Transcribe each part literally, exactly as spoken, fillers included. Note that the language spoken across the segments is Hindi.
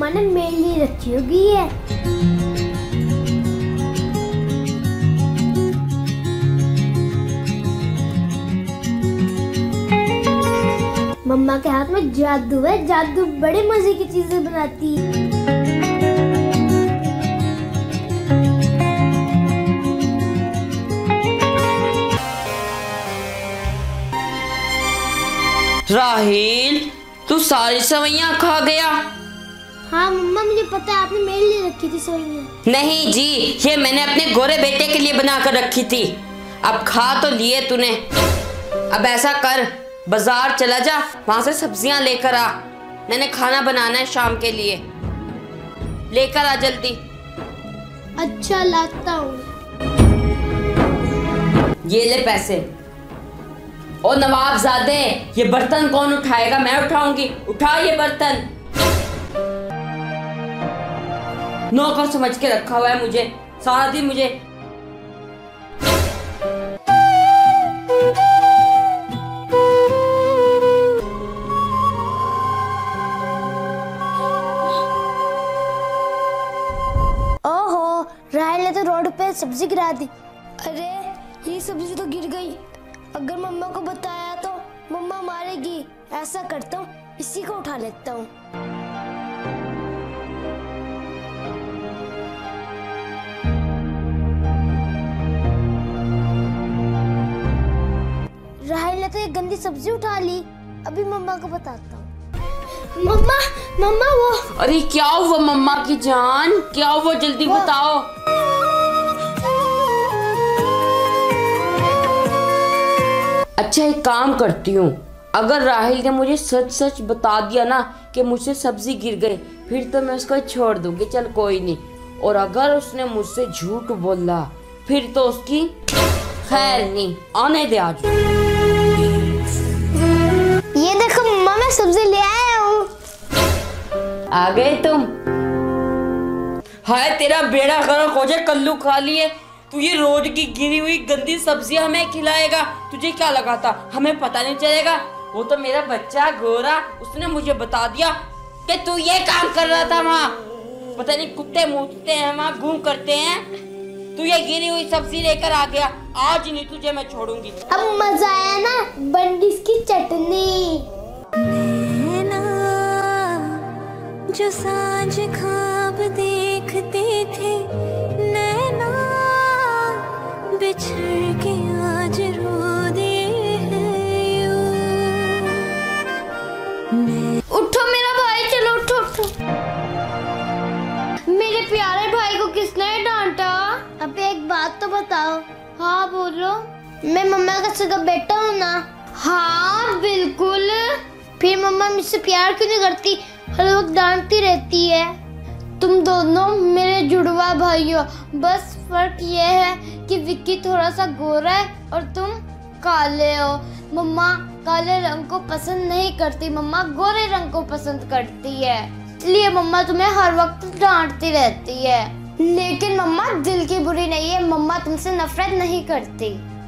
मम्मा ने मेरे लिए रखी होगी है। मम्मा के हाथ में जादू है, जादू बड़े मजे की चीजें बनाती है। राहिल, तू सारी सवैयां खा गया? हाँ मम्मा, मुझे पता है, आपने मेरे लिए रखी थी सवैयां। नहीं जी, ये मैंने अपने गोरे बेटे के लिए बनाकर रखी थी। अब खा तो लिए तूने। अब ऐसा कर, बाजार चला जा, वहां से सब्जियां लेकर आ। मैंने खाना बनाना है शाम के लिए। लेकर आ जल्दी। अच्छा, लाता हूँ। ये ले पैसे। ओ नवाबजादे, ये बर्तन कौन उठाएगा? मैं उठाऊंगी। उठा ये बर्तन। नौकर समझ के रखा हुआ है मुझे, सारा दिन मुझे। ओहो, राहिल ने तो रोड पे सब्जी गिरा दी। अरे, ये सब्जी तो गिर गई। अगर मम्मा को बताया तो मम्मा मारेगी। ऐसा करता हूँ, इसी को उठा लेता हूँ। राहिल ने तो ये गंदी सब्जी उठा ली। अभी मम्मा को बताता हूँ। मम्मा, मम्मा वो। अरे क्या हुआ मम्मा की जान? क्या हुआ, जल्दी बताओ। अच्छा, एक काम करती हूँ, अगर राहिल ने मुझे सच सच बता दिया ना कि मुझसे सब्जी गिर गई, फिर तो मैं उसको छोड़ दूंगी, चल कोई नहीं। और अगर उसने मुझसे झूठ बोला, फिर तो उसकी खैर नहीं। आने दे आज। ये देखो मम्मा, मैं सब्जी ले आया हूँ। आ गए तुम? हाय तेरा बेड़ा गर्क हो जाए, कल्लू खा लिए। तू ये रोड की गिरी हुई गंदी सब्जी हमें खिलाएगा? तुझे क्या लगा था हमें पता नहीं चलेगा? वो तो मेरा बच्चा गोरा, उसने मुझे बता दिया कि तू ये काम कर रहा था। वहाँ पता नहीं कुत्ते मूतते हैं, वहाँ घूम करते हैं। तू ये गिरी हुई सब्जी लेकर आ गया। आज नहीं तुझे मैं छोड़ूंगी। अब मजा आया ना, बंडिस की चटनी। नैना जो सांझ ख्वाब देखते थे, नैना बिछड़ के आज रो दे हैं। उठो मेरा भाई, चलो उठो उठो। मेरे प्यारे भाई को किसने डांटा? अब एक बात तो बताओ। हाँ बोलो। मैं मम्मा का सगा बेटा हूँ ना? हाँ बिल्कुल। फिर मम्मा मुझसे प्यार क्यों नहीं करती, हर वक्त डांटती रहती है? तुम दोनों मेरे जुड़वा भाई हो, बस फर्क ये है कि विक्की थोड़ा सा गोरा है और तुम काले हो। मम्मा काले रंग को पसंद नहीं करती, मम्मा गोरे रंग को पसंद करती है, इसलिए मम्मा तुम्हें हर वक्त डांटती रहती है। लेकिन मम्मा दिल की बुरी नहीं है, मम्मा तुमसे नफरत नहीं करती।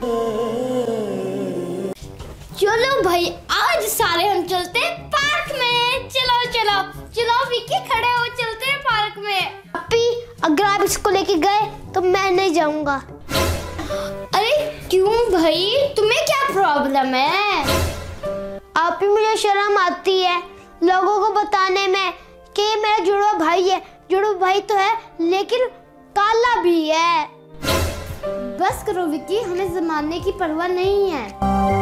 चलो भाई, आज सारे हम चलते हैं पार्क में। चलो चलो चलो विक्की, खड़े हो, चलते हैं पार्क में। अपी, अगर आप इसको लेके गए तो मैं नहीं जाऊंगा। अरे क्यों भाई, तुम्हें क्या प्रॉब्लम है? आप ही, मुझे शर्म आती है लोगों को बताने में कि ये मेरा जुड़वा भाई है। जुड़वा भाई तो है लेकिन काला भी है। बस करो विक्की, हमें जमाने की परवाह नहीं है।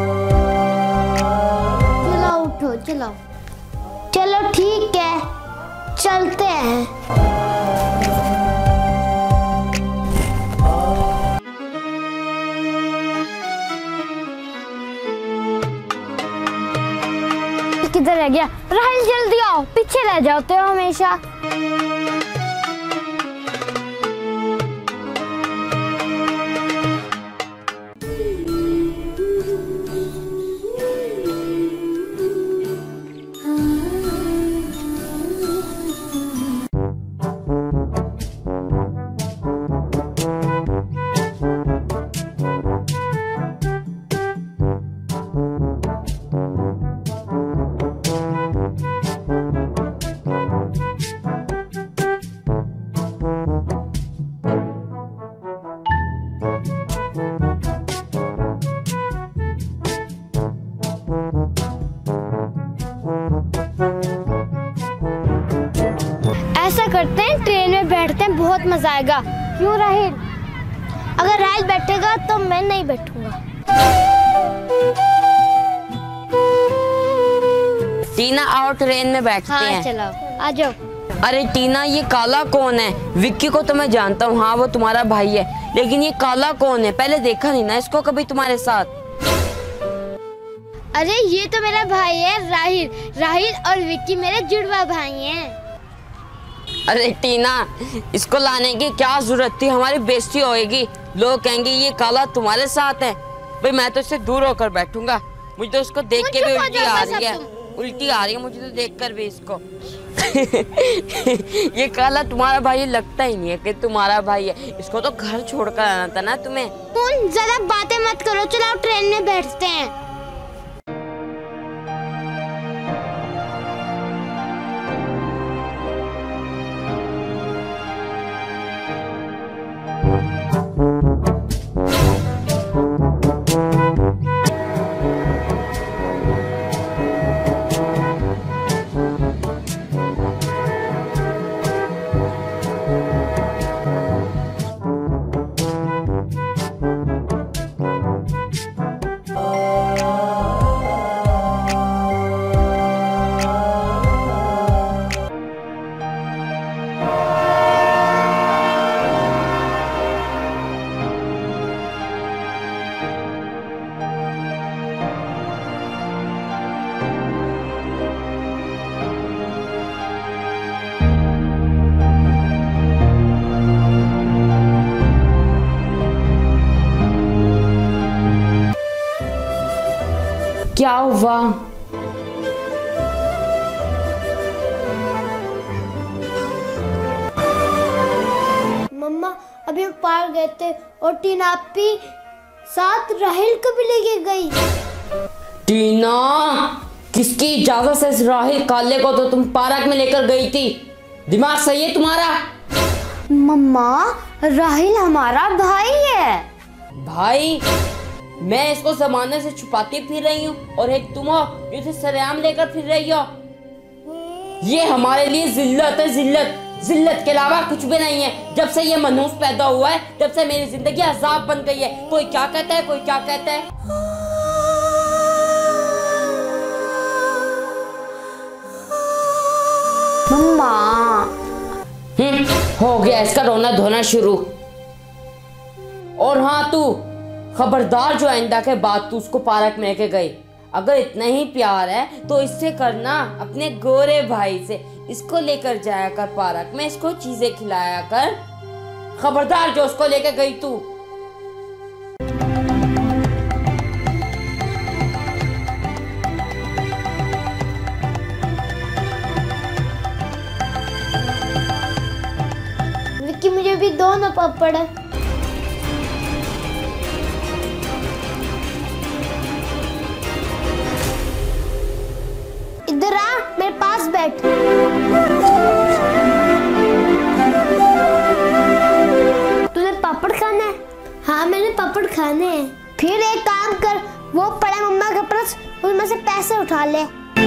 चलो उठो, चलो चलो ठीक है, चलते हैं। किधर रह गया? राहिल जल्दी आओ, पीछे रह जाते हो हमेशा। ऐसा करते हैं, ट्रेन में बैठते हैं, बहुत मजा आएगा। क्यों राहिल? अगर राहिल बैठेगा तो मैं नहीं बैठूंगा। टीना आओ, ट्रेन में बैठते हाँ, हैं। चलो आ जाओ। अरे टीना, ये काला कौन है? विक्की को तो मैं जानता हूँ, हाँ वो तुम्हारा भाई है, लेकिन ये काला कौन है? पहले देखा नहीं ना इसको कभी तुम्हारे साथ। अरे ये तो मेरा भाई है राहिल। राहिल और विक्की मेरे जुड़वा भाई हैं। अरे टीना, इसको लाने की क्या जरूरत थी? हमारी बेइज्जती होएगी, लोग कहेंगे ये काला तुम्हारे साथ है। भाई मैं तो इससे दूर होकर बैठूंगा, मुझे तो उसको देख के भी उल्टी आ रही है, उल्टी आ रही है मुझे तो देखकर भी इसको। ये काला तुम्हारा भाई लगता ही नहीं है कि तुम्हारा भाई है। इसको तो घर छोड़कर आना था ना तुम्हें। कौन, ज्यादा बातें मत करो, चलो ट्रेन में बैठते हैं। क्या हुआ? मम्मा, अभी हम पार्क गए थे और टीना आपी साथ राहिल को भी लेके गई। टीना, किसकी इजाजत से इस राहिल काले को तो तुम पार्क में लेकर गई थी? दिमाग सही है तुम्हारा? मम्मा, राहिल हमारा भाई है। भाई? मैं इसको जमाने से छुपाती फिर रही हूँ और एक तुम हो जो इसे सरेआम लेकर फिर रही हो। ये हमारे लिए जिल्लत है, जिल्लत। जिल्लत के अलावा कुछ भी नहीं है। जब से ये मनहूस पैदा हुआ है तब से मेरी जिंदगी अजाब बन गई है। कोई क्या कहता है, कोई क्या कहता है। मम्मा, हम्म, हो गया इसका रोना धोना शुरू। और हाँ, तू खबरदार जो आइंदा के बाद तू उसको पार्क में लेके गई, अगर इतना ही प्यार है तो इससे करना, अपने गोरे भाई से इसको लेकर जाया कर पार्क में, इसको चीजें खिलाया कर। खबरदार जो उसको लेके गई तू। विक्की मुझे भी दो ना पापड़। इधर आ, मेरे पास बैठ। तुझे पापड़ खाना है? हाँ, मैंने पापड़ खाने हैं। फिर एक काम कर, वो पड़ा मम्मा के पास, उसमें से पैसे उठा ले।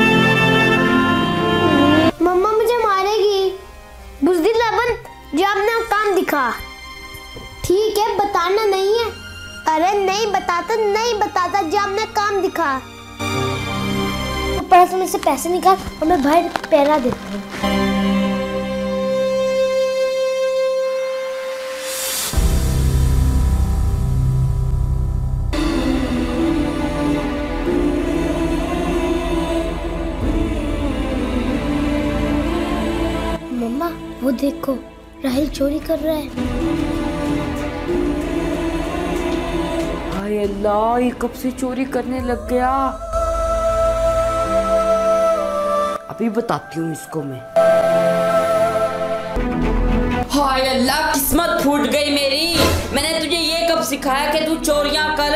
मम्मा मुझे मारेगी। बुज़दिल लबन, जो अपना काम दिखा। ठीक है, बताना नहीं है। अरे नहीं बताता, नहीं बताता, जो अपना काम दिखा। पर्स में से पैसे निकाल और मैं भाई पैरा देती हूँ। मम्मा, वो देखो, राहिल चोरी कर रहा है। हाय अल्लाह, ये कब से चोरी करने लग गया? अभी बताती हूँ इसको मैं। हाय अल्लाह, किस्मत फूट गई मेरी। मैंने तुझे ये कब सिखाया कि तू चोरियां कर?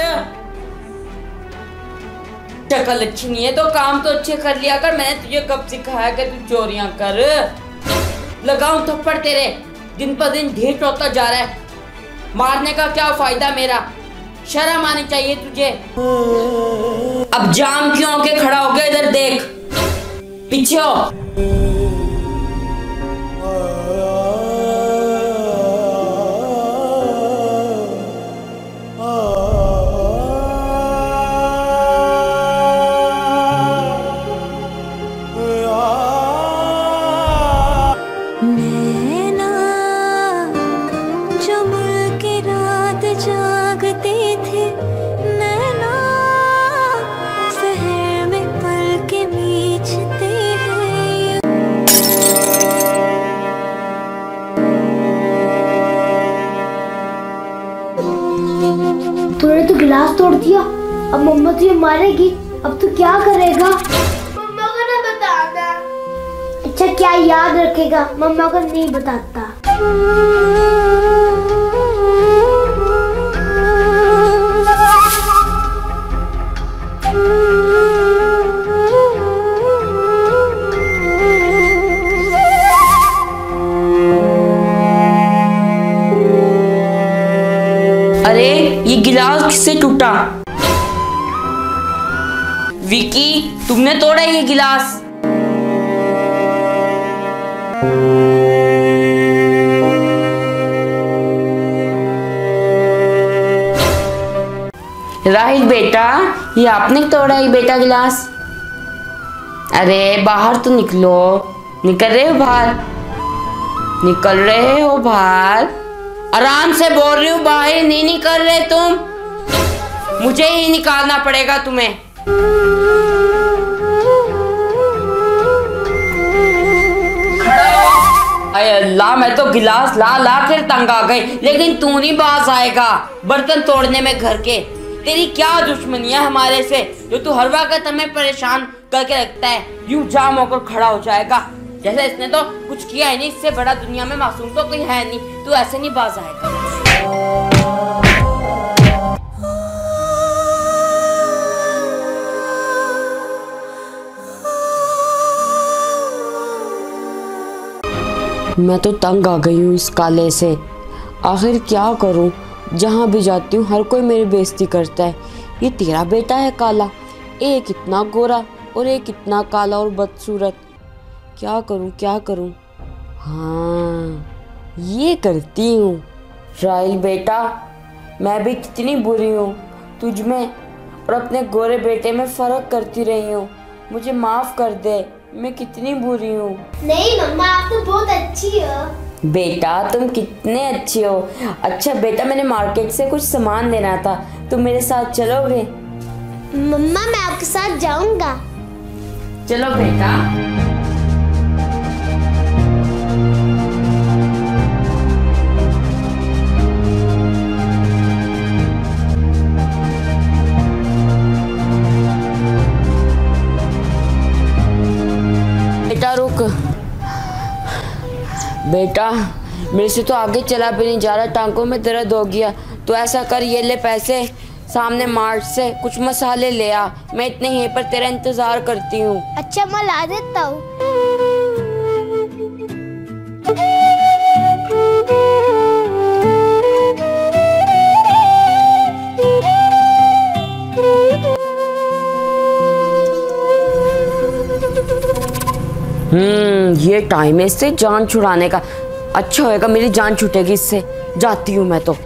शक्ल अच्छी नहीं है तो काम तो अच्छे कर लिया कर। मैंने तुझे कब सिखाया कि तू चोरियां कर? लगाऊं थप्पड़ तेरे, दिन पर दिन ढेर होता जा रहा है। मारने का क्या फायदा मेरा? शर्म आनी चाहिए तुझे। अब जाम क्यों होके खड़ा हो गया? इधर देख, पीछे हो। नैना जो मिल के रात जागते थे, नैना शहर में पल के बीचते हैं। तूने तो गिलास तोड़ दिया, अब मम्मा तुझे मारेगी। अब तू क्या करेगा? मम्मा को ना बताना। अच्छा, क्या याद रखेगा? मम्मा को नहीं बताता। अरे ये गिलास किससे टूटा? विकी, तुमने तोड़ा ये गिलास? राहिल बेटा, ये आपने तोड़ा ही बेटा गिलास? अरे बाहर तो निकलो। निकल रहे हो बाहर? निकल रहे हो बाहर? आराम से बोल रही हूँ, बाहर नहीं निकल रहे तुम। मुझे ही निकालना पड़ेगा तुम्हें। अरे अल्लाह, मैं तो गिलास ला ला कर तंग आ गई, लेकिन तू नहीं बाज आएगा बर्तन तोड़ने में घर के। तेरी क्या दुश्मनी है हमारे से, जो तू हर वक्त हमें परेशान करके रखता है? यूं जाम होकर खड़ा हो जाएगा जैसे इसने तो कुछ किया है नहीं। इससे बड़ा दुनिया में मासूम तो कोई है नहीं। तू ऐसे नहीं बाज आएगा। मैं तो तंग आ गई हूँ इस काले से। आखिर क्या करूँ? जहाँ भी जाती हूँ हर कोई मेरी बेइज्जती करता है। ये तेरा बेटा है काला, एक इतना गोरा और एक इतना काला और बदसूरत। क्या करूँ क्या करूँ? हाँ, ये करती हूँ। राहिल बेटा, मैं भी कितनी बुरी हूँ तुझ में और अपने गोरे बेटे में फ़र्क करती रही हूँ। मुझे माफ़ कर दे, मैं कितनी बुरी हूँ। नहीं मम्मा, आप तो बहुत अच्छी हो। बेटा तुम कितने अच्छे हो। अच्छा बेटा, मैंने मार्केट से कुछ सामान लेना था, तुम मेरे साथ चलोगे? मम्मा, मैं आपके साथ जाऊंगा। चलो बेटा। बेटा रुक। बेटा मेरे से तो आगे चला भी नहीं जा रहा, टांगों में दर्द हो गया। तो ऐसा कर, ये ले पैसे, सामने मार्ट से कुछ मसाले ले आ। मैं इतने यहीं पर तेरा इंतजार करती हूँ। अच्छा, मैं ला देता हूँ। हम्म ये टाइम है इससे जान छुड़ाने का। अच्छा होएगा, मेरी जान छूटेगी इससे। जाती हूँ मैं तो।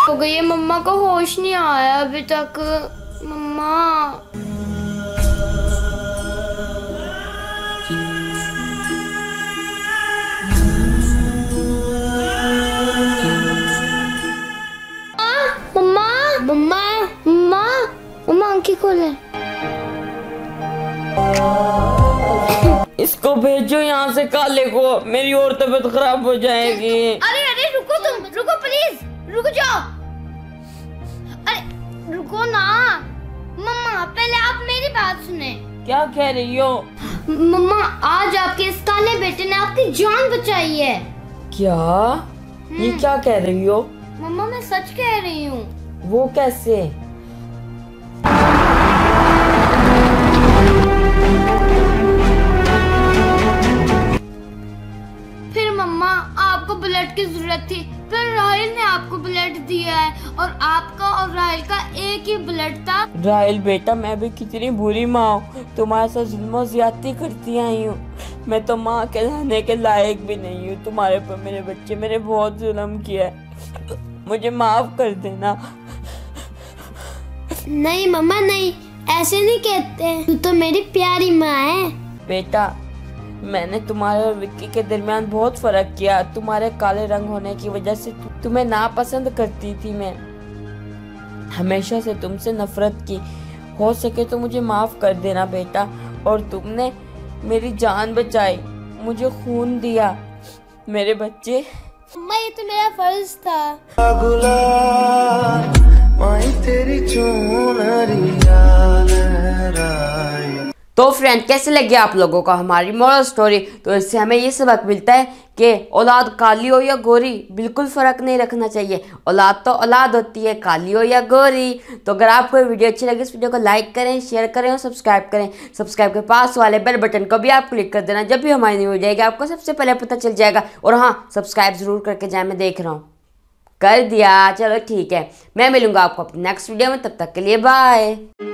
हो गई है, मम्मा को होश नहीं आया अभी तक। मम्मा मम्मा मम्मा मम्मा मम्मा आंखें खोले। इसको भेजो यहाँ से काले को, मेरी और तबीयत खराब हो जाएगी। अरे अरे रुको, तुम रुको प्लीज, रुक जाओ। अरे रुको ना मम्मा, पहले आप मेरी बात सुने। क्या कह रही हो? मम्मा आज आपके इस काले बेटे ने आपकी जान बचाई है। क्या? ये क्या कह रही हो? मम्मा मैं सच कह रही हूँ। वो कैसे? फिर मम्मा आपको ब्लड की जरूरत थी, फिर राहिल ने आपको ब्लड दिया है और आपका और राहिल का एक ही ब्लड था। राहिल बेटा, मैं भी कितनी बुरी माँ हूँ, तुम्हारे साथ जुल्म ज्यादती करती आई हूँ। मैं तो माँ कहलाने के लायक भी नहीं हूँ तुम्हारे पर। मेरे बच्चे मैंने बहुत जुल्म किया है, मुझे माफ कर देना। नहीं मम्मा नहीं, ऐसे नहीं कहते, तू तो मेरी प्यारी माँ है। बेटा मैंने तुम्हारे और विक्की के दरमियान बहुत फर्क किया। तुम्हारे काले रंग होने की वजह से तुम्हें नापसंद करती थी मैं, हमेशा से तुमसे नफरत की। हो सके तो मुझे माफ कर देना बेटा। और तुमने मेरी जान बचाई, मुझे खून दिया। मेरे बच्चे, मम्मा ये तो मेरा फर्ज था। तो फ्रेंड कैसे लगे आप लोगों को हमारी मॉरल स्टोरी? तो इससे हमें ये सबक मिलता है कि औलाद काली हो या गोरी बिल्कुल फ़र्क नहीं रखना चाहिए। औलाद तो औलाद होती है, काली हो या गोरी। तो अगर आपको ये वीडियो अच्छी लगी, इस वीडियो को लाइक करें, शेयर करें और सब्सक्राइब करें। सब्सक्राइब के पास वाले बेल बटन को भी आप क्लिक कर देना, जब भी हमारी न्यू हो जाएगी आपको सबसे पहले पता चल जाएगा। और हाँ, सब्सक्राइब ज़रूर करके जाए, मैं देख रहा हूँ कर दिया। चलो ठीक है, मैं मिलूंगा आपको अपनी नेक्स्ट वीडियो में, तब तक के लिए बाय।